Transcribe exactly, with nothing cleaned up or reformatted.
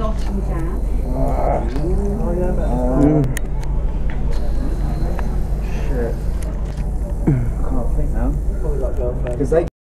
Mm. Shit. I can't think now. Because they